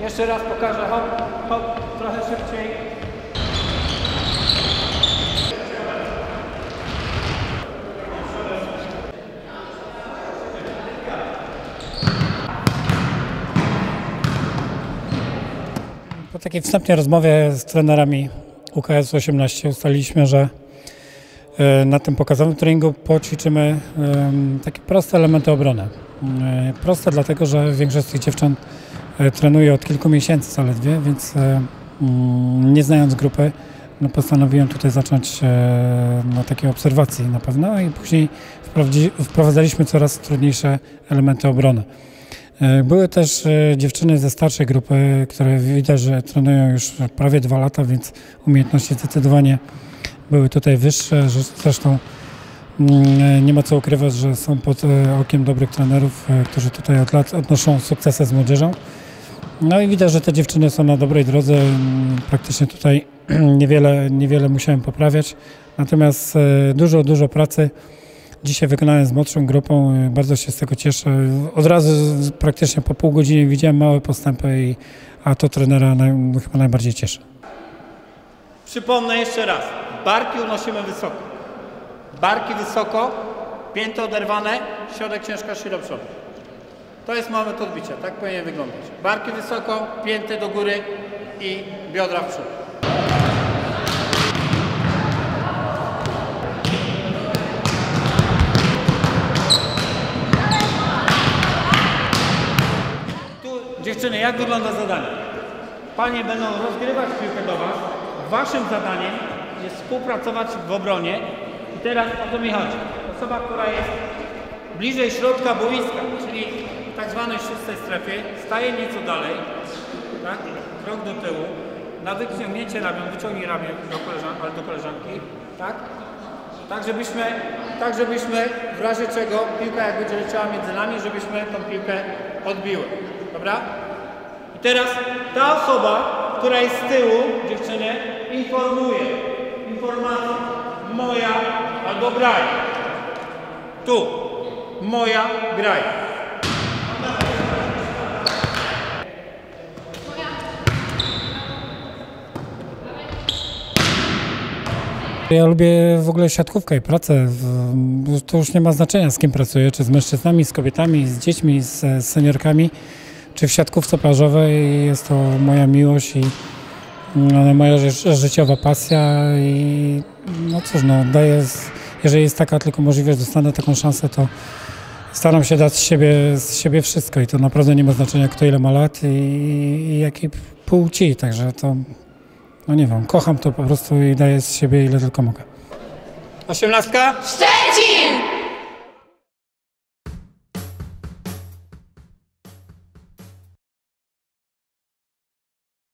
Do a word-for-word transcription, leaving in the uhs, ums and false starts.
Jeszcze raz pokażę, hop, hop, trochę szybciej. Po takiej wstępnej rozmowie z trenerami U K S osiemnaście ustaliliśmy, że na tym pokazowym treningu poćwiczymy takie proste elementy obrony. Proste dlatego, że większość z tych dziewcząt trenuje od kilku miesięcy zaledwie, więc nie znając grupy, no postanowiłem tutaj zacząć na takiej obserwacji na pewno i później wprowadzaliśmy coraz trudniejsze elementy obrony. Były też dziewczyny ze starszej grupy, które widać, że trenują już prawie dwa lata, więc umiejętności zdecydowanie były tutaj wyższe. Zresztą nie ma co ukrywać, że są pod okiem dobrych trenerów, którzy tutaj od lat odnoszą sukcesy z młodzieżą. No i widać, że te dziewczyny są na dobrej drodze. Praktycznie tutaj niewiele, niewiele musiałem poprawiać. Natomiast dużo, dużo pracy dzisiaj wykonałem z młodszą grupą. Bardzo się z tego cieszę. Od razu praktycznie po pół godziny widziałem małe postępy, i, a to trenera naj, chyba najbardziej cieszy. Przypomnę jeszcze raz. Barki unosimy wysoko. Barki wysoko, pięty oderwane, środek ciężka, szyja do przodu. To jest moment odbicia, tak powinien wyglądać. Barki wysoko, pięty do góry i biodra w przód. Tu, dziewczyny, jak wygląda zadanie? Panie będą rozgrywać piłkę do Was. Waszym zadaniem jest współpracować w obronie. I teraz o to mi chodzi. Osoba, która jest bliżej środka boiska, czyli w tak zwanej szóstej strefie, staje nieco dalej, tak? Krok do tyłu, na wyciągnięcie ramion, wyciągnij ramię do, koleżan ale do koleżanki, tak? Tak żebyśmy, tak żebyśmy w razie czego piłka jak będzie leciała między nami, żebyśmy tą piłkę odbiły, dobra? I teraz ta osoba, która jest z tyłu, dziewczyny, informuje, informacja, moja albo graj. Tu, moja, graj. Ja lubię w ogóle siatkówkę i pracę. To już nie ma znaczenia, z kim pracuję, czy z mężczyznami, z kobietami, z dziećmi, z seniorkami, czy w siatkówce plażowej. Jest to moja miłość i moja życiowa pasja. I no cóż, no, daję, jeżeli jest taka tylko możliwość, dostanę taką szansę, to staram się dać z siebie, z siebie wszystko i to naprawdę nie ma znaczenia, kto ile ma lat i, i jakiej płci, także to, no nie wiem, kocham to po prostu i daję z siebie ile tylko mogę. Osiemnastka? Szczecin!